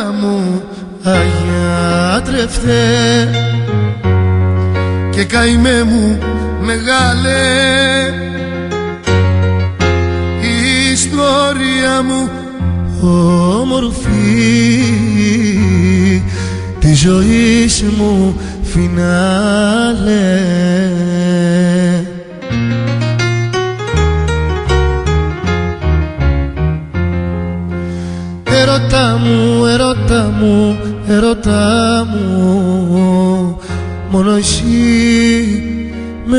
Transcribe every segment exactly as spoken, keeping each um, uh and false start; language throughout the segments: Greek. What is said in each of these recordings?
Έρωτα μου αγιάτρευτε και καημέ μου μεγάλε, η ιστορία μου όμορφη, τη ζωής μου φινάλε. Έρωτα μου, έρωτα μου, έρωτα μου, μόνο εσύ με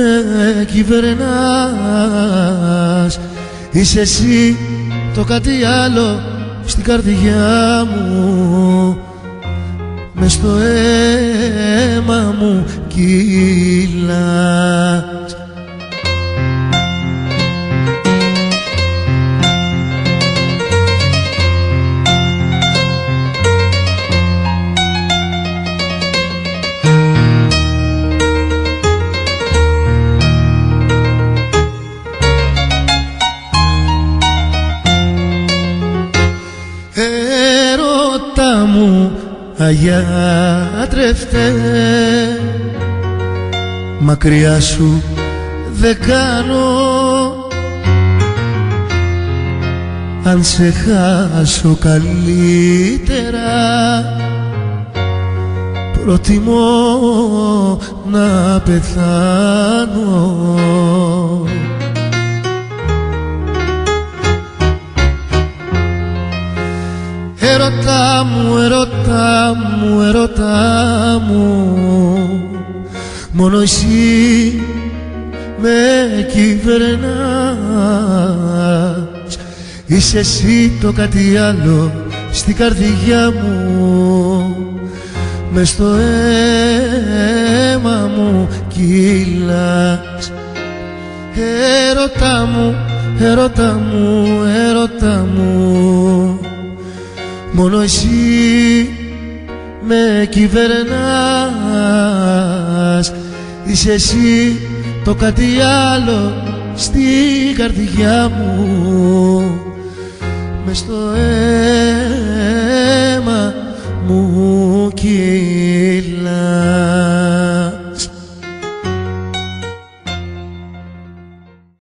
κυβερνάς. Είσαι εσύ, το κάτι άλλο στην καρδιά μου, μες στο αίμα μου κυλάς. Έρωτα μου αγιάτρευτε, μακριά σου δεν κάνω, αν σε χάσω καλύτερα, προτιμώ να πεθάνω. Έρωτα μου, έρωτα μου, έρωτα μου, μόνο εσύ με κυβερνάς. Είσαι εσύ, το κάτι άλλο στην καρδιά μου, μες στο αίμα μου κυλάς. Έρωτα μου, έρωτα μου, έρωτα μου, μόνο εσύ με κυβερνάς. Είσαι εσύ, το κάτι άλλο στην καρδιά μου, μες στο αίμα